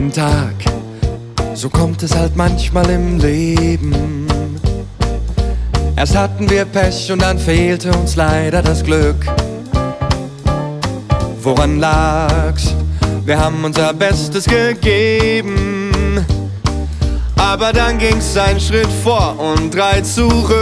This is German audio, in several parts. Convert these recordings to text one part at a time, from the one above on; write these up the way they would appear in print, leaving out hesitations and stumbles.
jeden Tag, so kommt es halt manchmal im Leben. Erst hatten wir Pech und dann fehlte uns leider das Glück. Woran lag's? Wir haben unser Bestes gegeben, aber dann ging's einen Schritt vor und 3 zurück.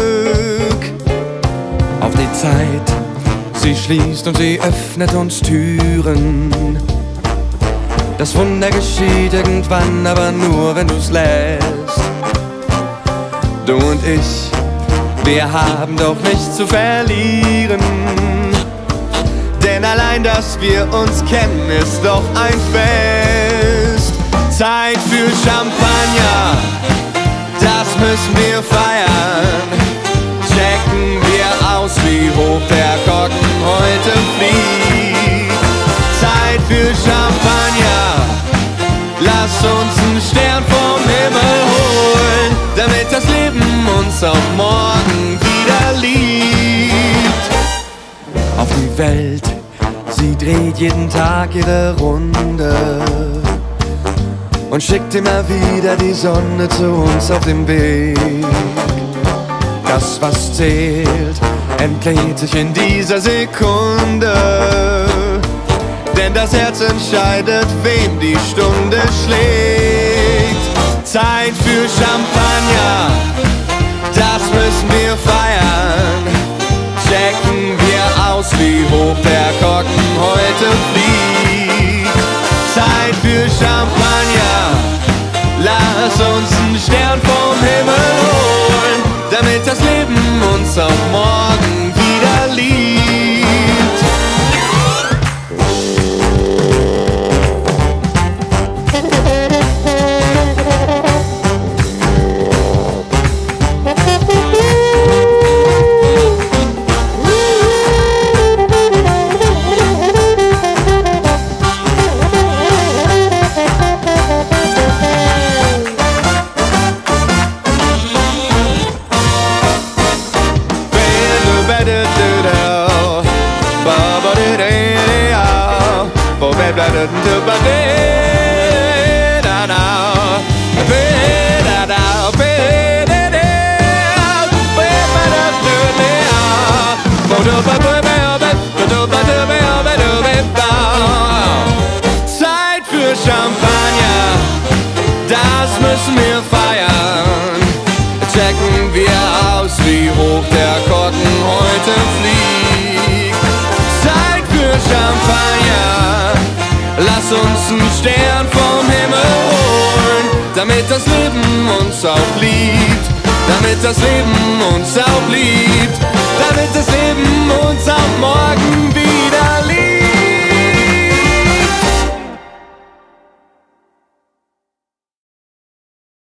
Auf die Zeit, sie schließt und sie öffnet uns Türen. Das Wunder geschieht irgendwann, aber nur wenn du's lässt. Du und ich, wir haben doch nichts zu verlieren. Denn allein, dass wir uns kennen, ist doch ein Fest. Zeit für Champagner, das müssen wir feiern. Checken wir aus, wie hoch der Korken heute fliegt. Zeit für Champagner, lass uns einen Stern vom Himmel holen, damit das Leben uns auch morgen wieder liebt. Auf die Welt, sie dreht jeden Tag ihre Runde und schickt immer wieder die Sonne zu uns auf dem Weg. Das, was zählt, entlädt sich in dieser Sekunde, denn das Herz entscheidet, wem die Stunde schlägt. Zeit für Champagner, das müssen wir feiern. Checken wir aus, wie hoch der Korken heute fliegt. Zeit für Champagner, lass uns einen Stern vom Himmel holen, damit das Leben uns auch morgen wieder liebt. Zeit für Champagner, das müssen wir feiern. Checken wir aus, wie hoch der Korken heute fliegt. Zeit für Champagner, lass uns einen Stern vom Himmel holen, damit das Leben uns auch liebt, damit das Leben uns auch liebt, damit das Leben uns auch morgen